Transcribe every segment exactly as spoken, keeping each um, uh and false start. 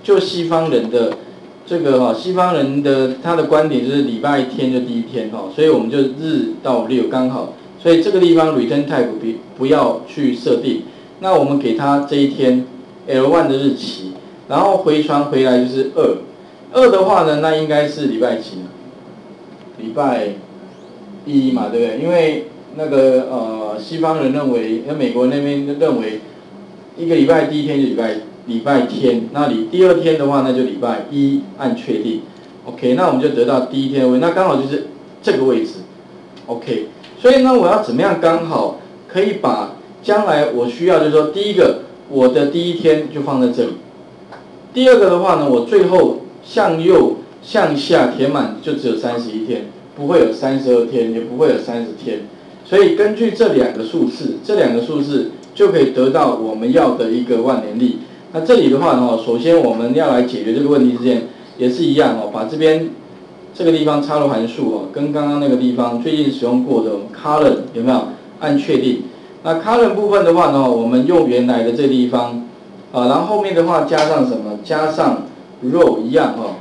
就西方人的这个哈，西方人的他的观点就是礼拜天就第一天哈，所以我们就日到六刚好，所以这个地方 return type 不不要去设定。那我们给他这一天 L 一 的日期，然后回传回来就是二，二的话呢，那应该是礼拜几呢？礼拜一嘛，对不对？因为那个呃，西方人认为，那美国那边认为，一个礼拜第一天就礼拜礼拜天，那你第二天的话，那就礼拜一，按确定。OK， 那我们就得到第一天的位，那刚好就是这个位置。OK， 所以呢，我要怎么样刚好可以把将来我需要，就是说，第一个，我的第一天就放在这里；第二个的话呢，我最后向右向下填满就只有三十一天，不会有三十二天，也不会有三十天。所以根据这两个数字，这两个数字就可以得到我们要的一个万年历。那这里的话呢，首先我们要来解决这个问题之前，也是一样哦，把这边这个地方插入函数哦，跟刚刚那个地方最近使用过的 column 有没有按确定？那 column 部分的话呢，我们用原来的这个地方啊，然后后面的话加上什么？加上 row 一样哦，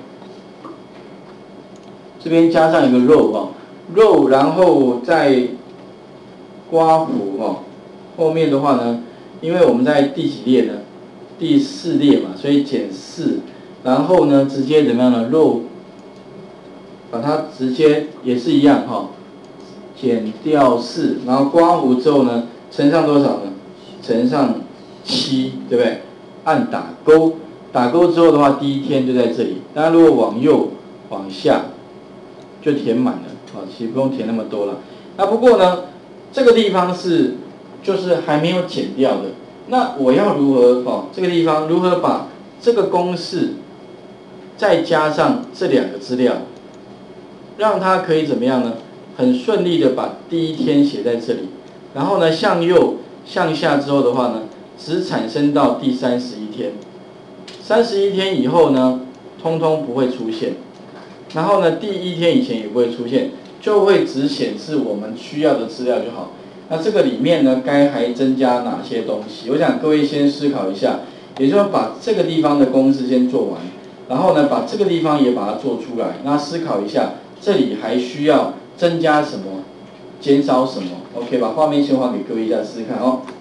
这边加上一个 row 哦 ，row 然后再刮弧哦，后面的话呢，因为我们在第几列呢？第四列嘛，所以减四，然后呢，直接怎么样呢 ？row 把它直接也是一样哈、哦，减掉四，然后刮弧之后呢，乘上多少呢？乘上七，对不对？按打勾，打勾之后的话，第一天就在这里。当然，如果往右往下就填满了，啊，其实不用填那么多了。那不过呢，这个地方是就是还没有减掉的。那我要如何哦？这个地方如何把这个公式再加上这两个资料，让它可以怎么样呢？很顺利的把第一天写在这里，然后呢向右向下之后的话呢，只产生到第三十一天，三十一天以后呢，通通不会出现，然后呢第一天以前也不会出现，就会只显示我们需要的资料就好。那这个里面呢，该还增加哪些东西？我想各位先思考一下，也就是说把这个地方的公式先做完，然后呢把这个地方也把它做出来，那思考一下这里还需要增加什么，减少什么 ？OK， 把画面先还给各位一下试试看哦。